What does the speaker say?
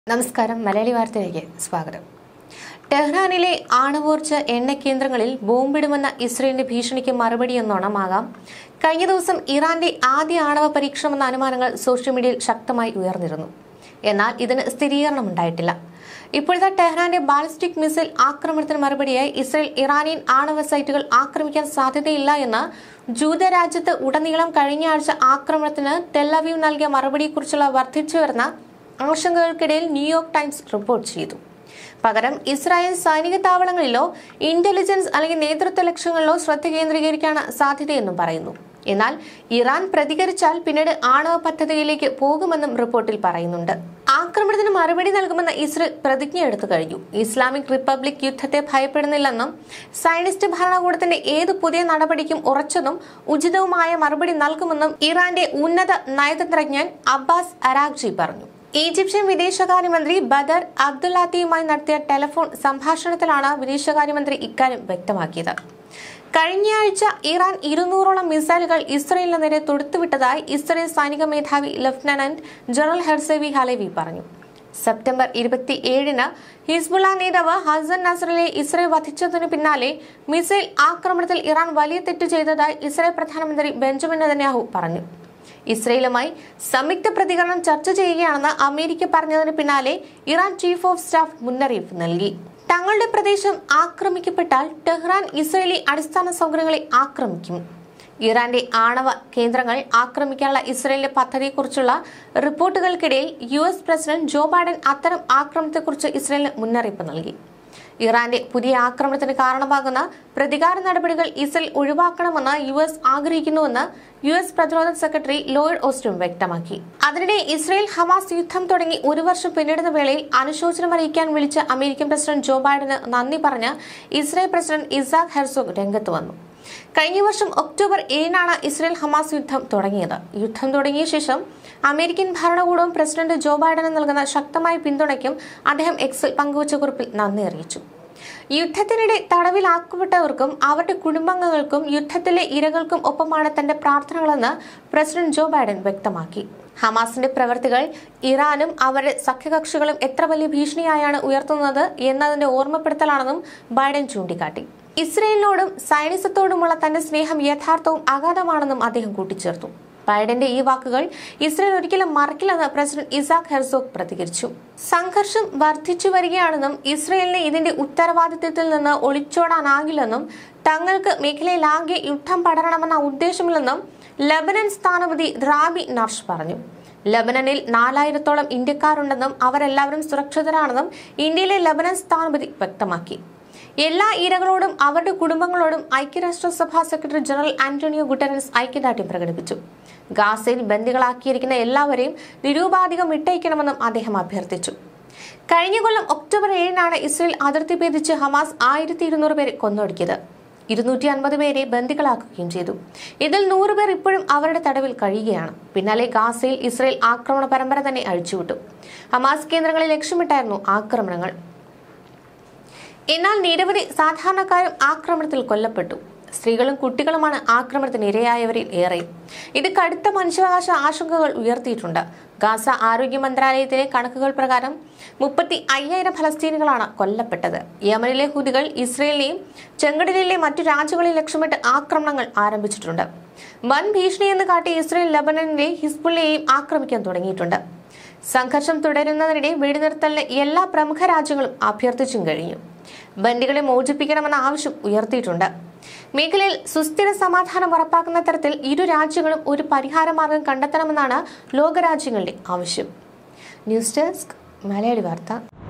നമസ്കാരം മലയാളി വാർത്തയിലേക്ക് സ്വാഗതം. ടെഹ്റാനിലെ ആണവോർജ്ജ എണ്ണ കേന്ദ്രങ്ങളിൽ ബോംബിടുമെന്ന ഇസ്രയേലിന്റെ ഭീഷണിക്ക് മറുപടിയെന്നോണമാകാം കഴിഞ്ഞ ദിവസം ഇറാന്റെ ആദ്യ ആണവ പരീക്ഷണമെന്ന അനുമാനങ്ങൾ സോഷ്യൽ മീഡിയയിൽ ശക്തമായി ഉയർന്നിരുന്നു. എന്നാൽ ഇതിന് സ്ഥിരീകരണമുണ്ടായിട്ടില്ല. ഇപ്പോഴത്തെ ടെഹ്റാന്റെ ബാലിസ്റ്റിക് മിസൈൽ ആക്രമണത്തിന് മറുപടിയായി ഇസ്രയേൽ ഇറാനിയൻ ആണവ സൈറ്റുകൾ ആക്രമിക്കാൻ സാധ്യതയില്ല എന്ന് ജൂതരാജ്യത്ത് ഉടനീളം കഴിഞ്ഞ ആഴ്ച ആക്രമണത്തിന് ടെൽ-അവീവ് നൽകിയ മറുപടിയെക്കുറിച്ചുള്ള വർദ്ധിച്ചുവരുന്ന ആശങ്കകൾക്കിടയിൽ ന്യൂയോർക്ക് ടൈംസ് റിപ്പോർട്ട് ചെയ്തു. പകരം ഇസ്രായേൽ സൈനിക താവളങ്ങളിലോ ഇന്റലിജൻസ് അല്ലെങ്കിൽ നേതൃത്വ ലക്ഷ്യങ്ങളിലോ ശ്രദ്ധ കേന്ദ്രീകരിക്കാനാണ് സാധ്യതയെന്നും പറയുന്നു. എന്നാൽ ഇറാൻ പ്രതികരിച്ചാൽ പിന്നീട് ആണവ പദ്ധതിയിലേക്ക് പോകുമെന്നും റിപ്പോർട്ടിൽ പറയുന്നുണ്ട്. ആക്രമണത്തിന് മറുപടി നൽകുമെന്ന് ഇസ്രയേൽ പ്രതിജ്ഞ എടുത്തു കഴിഞ്ഞു. ഇസ്ലാമിക് റിപ്പബ്ലിക് യുദ്ധത്തെ ഭയപ്പെടുന്നില്ലെന്നും സയനിസ്റ്റ് ഭരണകൂടത്തിന്റെ ഏത് പുതിയ നടപടിക്കും ഉറച്ചതും ഉചിതവുമായ മറുപടി നൽകുമെന്നും ഇറാന്റെ ഉന്നത നയതന്ത്രജ്ഞൻ അബ്ബാസ് അരാഗ്ചി പറഞ്ഞു. ഈജിപ്ഷ്യൻ വിദേശകാര്യമന്ത്രി ബദർ അബ്ദുല്ലാത്തിയുമായി നടത്തിയ ടെലിഫോൺ സംഭാഷണത്തിലാണ് വിദേശകാര്യമന്ത്രി ഇക്കാര്യം വ്യക്തമാക്കിയത്. കഴിഞ്ഞയാഴ്ച ഇറാൻ 200ഓളം മിസൈലുകൾ ഇസ്രയേലിന് നേരെ തൊടുത്തുവിട്ടതായി ഇസ്രയേൽ സൈനിക മേധാവി ലഫ്റ്റനന്റ് ജനറൽ ഹെർസേവി ഹലേവി പറഞ്ഞു. സെപ്റ്റംബർ 27-ന് ഹിസ്ബുള്ള നേതാവ് ഹസൻ നസ്രലെ ഇസ്രയേൽ വധിച്ചതിനു പിന്നാലെ മിസൈൽ ആക്രമണത്തിൽ ഇറാൻ വലിയ തെറ്റ് ചെയ്തതായി ഇസ്രയേൽ പ്രധാനമന്ത്രി ബെഞ്ചമിൻ നെതന്യാഹു പറഞ്ഞു. ഇസ്രയേലുമായി സംയുക്ത പ്രതികരണം ചർച്ച ചെയ്യുകയാണെന്ന് അമേരിക്ക പറഞ്ഞതിന് പിന്നാലെ ഇറാൻ ചീഫ് ഓഫ് സ്റ്റാഫ് മുന്നറിയിപ്പ് നൽകി. തങ്ങളുടെ പ്രദേശം ആക്രമിക്കപ്പെട്ടാൽ ടെഹ്റാൻ ഇസ്രയേലി അടിസ്ഥാന സൗകര്യങ്ങളെ ആക്രമിക്കും. ഇറാന്റെ ആണവ കേന്ദ്രങ്ങൾ ആക്രമിക്കാനുള്ള ഇസ്രയേലിന്റെ പദ്ധതിയെക്കുറിച്ചുള്ള റിപ്പോർട്ടുകൾക്കിടയിൽ US പ്രസിഡന്റ് ജോ ബൈഡൻ അത്തരം ആക്രമണത്തെക്കുറിച്ച് ഇസ്രയേലിന് മുന്നറിയിപ്പ് നൽകി. ഇറാന്റെ പുതിയ ആക്രമണത്തിന് കാരണമാകുന്ന പ്രതികാര നടപടികൾ ഇസ്രയേൽ ഒഴിവാക്കണമെന്ന് US ആഗ്രഹിക്കുന്നുവെന്ന് US പ്രതിരോധ സെക്രട്ടറി ലോയിഡ് ഓസ്റ്റിൻ വ്യക്തമാക്കി. അതിനിടെ ഇസ്രയേൽ ഹമാസ് യുദ്ധം തുടങ്ങി ഒരു വർഷം പിന്നിടുന്ന വേളയിൽ അനുശോചനം അറിയിക്കാൻ വിളിച്ച അമേരിക്കൻ പ്രസിഡന്റ് ജോ ബൈഡന് നന്ദി പറഞ്ഞ് ഇസ്രയേൽ പ്രസിഡന്റ് ഇസാക് ഹെർസോഗ് രംഗത്ത് വന്നു. കഴിഞ്ഞ വർഷം ഒക്ടോബർ 7-നാണ് ഇസ്രയേൽ ഹമാസ് യുദ്ധം തുടങ്ങിയത്. യുദ്ധം തുടങ്ങിയ ശേഷം അമേരിക്കൻ ഭരണകൂടവും പ്രസിഡന്റ് ജോ ബൈഡന് നൽകുന്ന ശക്തമായ പിന്തുണയ്ക്കും അദ്ദേഹം എക്സിൽ പങ്കുവച്ച കുറിപ്പിൽ നന്ദി അറിയിച്ചു. യുദ്ധത്തിനിടെ തടവിലാക്കപ്പെട്ടവർക്കും അവരുടെ കുടുംബാംഗങ്ങൾക്കും യുദ്ധത്തിലെ ഇരകൾക്കും ഒപ്പമാണ് തന്റെ പ്രാർത്ഥനകളെന്ന് പ്രസിഡന്റ് ജോ ബൈഡൻ വ്യക്തമാക്കി. ഹമാസിന്റെ പ്രവർത്തികൾ ഇറാനും അവരുടെ സഖ്യകക്ഷികളും എത്ര വലിയ ഭീഷണിയായാണ് ഉയർത്തുന്നത് എന്നതിന്റെ ഓർമ്മപ്പെടുത്തലാണെന്നും ബൈഡൻ ചൂണ്ടിക്കാട്ടി. ഇസ്രയേലിനോടും സൈനിസത്തോടുമുള്ള തന്റെ സ്നേഹം യഥാർത്ഥവും അഗാധമാണെന്നും അദ്ദേഹം കൂട്ടിച്ചേർത്തു. ബൈഡന്റെ ഈ വാക്കുകൾ ഇസ്രയേൽ ഒരിക്കലും മറക്കില്ലെന്ന് പ്രസിഡന്റ് ഇസാക് ഹെർസോഗ് പ്രതികരിച്ചു. സംഘർഷം വർദ്ധിച്ചു വരികയാണെന്നും ഇസ്രയേലിന് ഇതിന്റെ ഉത്തരവാദിത്വത്തിൽ നിന്ന് ഒളിച്ചോടാനാകില്ലെന്നും തങ്ങൾക്ക് മേഖലയിലാകെ യുദ്ധം പടരണമെന്ന ഉദ്ദേശമില്ലെന്നും ലബനൻ സ്ഥാനപതി റാബി നർഷ് പറഞ്ഞു. ലബനനിൽ 4000-ഓളം ഇന്ത്യക്കാരുണ്ടെന്നും അവരെല്ലാവരും സുരക്ഷിതരാണെന്നും ഇന്ത്യയിലെ ലബനൻ സ്ഥാനപതി വ്യക്തമാക്കി. എല്ലാ ഇരകളോടും അവരുടെ കുടുംബങ്ങളോടും ഐക്യരാഷ്ട്രസഭാ സെക്രട്ടറി ജനറൽ ആന്റോണിയോ ഗുട്ടറസ് ഐക്യദാർഢ്യം പ്രകടിപ്പിച്ചു. ഗാസയിൽ ബന്ദികളാക്കിയിരിക്കുന്ന എല്ലാവരെയും നിരുപാധികം വിട്ടയക്കണമെന്നും അദ്ദേഹം അഭ്യർത്ഥിച്ചു. കഴിഞ്ഞ കൊല്ലം ഒക്ടോബർ 7-നാണ് ഇസ്രയേൽ അതിർത്തി ഭേദിച്ച് ഹമാസ് 1200 പേരെ കൊന്നൊടുക്കിയത്. 250 പേരെ ബന്ദികളാക്കുകയും ചെയ്തു. ഇതിൽ 100 പേർ ഇപ്പോഴും അവരുടെ തടവിൽ കഴിയുകയാണ്. പിന്നാലെ ഗാസയിൽ ഇസ്രയേൽ ആക്രമണ പരമ്പര തന്നെ അഴിച്ചുവിട്ടു. ഹമാസ് കേന്ദ്രങ്ങളെ ലക്ഷ്യമിട്ടായിരുന്നു ആക്രമണങ്ങൾ. എന്നാൽ നിരവധി സാധാരണക്കാരും ആക്രമണത്തിൽ കൊല്ലപ്പെട്ടു. സ്ത്രീകളും കുട്ടികളുമാണ് ആക്രമണത്തിന് ഇരയായവരിൽ ഏറെ. ഇത് കടുത്ത മനുഷ്യാവകാശ ആശങ്കകൾ ഉയർത്തിയിട്ടുണ്ട്. ഗാസ ആരോഗ്യ മന്ത്രാലയത്തിലെ കണക്കുകൾ പ്രകാരം 35,000 ഫലസ്തീനികളാണ് കൊല്ലപ്പെട്ടത്. യമനിലെ ഹൂതികൾ ഇസ്രയേലിനെയും ചെങ്കടലിലെ മറ്റു രാജ്യങ്ങളെ ലക്ഷ്യമിട്ട് ആക്രമണങ്ങൾ ആരംഭിച്ചിട്ടുണ്ട്. വൻ ഭീഷണിയെന്ന് കാട്ടി ഇസ്രയേൽ ലബനനിലെ ഹിസ്ബുള്ളയെയും ആക്രമിക്കാൻ തുടങ്ങിയിട്ടുണ്ട്. സംഘർഷം തുടരുന്നതിനിടെ വെടിനിർത്തലിന് എല്ലാ പ്രമുഖ രാജ്യങ്ങളും അഭ്യർത്ഥിച്ചും കഴിഞ്ഞു. ബന്ദികളെ മോചിപ്പിക്കണമെന്ന ആവശ്യം ഉയർത്തിയിട്ടുണ്ട്. മേഖലയിൽ സുസ്ഥിര സമാധാനം ഉറപ്പാക്കുന്ന തരത്തിൽ ഇരു രാജ്യങ്ങളും ഒരു പരിഹാരമാർഗം കണ്ടെത്തണമെന്നാണ് ലോകരാജ്യങ്ങളുടെ ആവശ്യം. ന്യൂസ് ഡെസ്ക് മലയാളി വാർത്ത.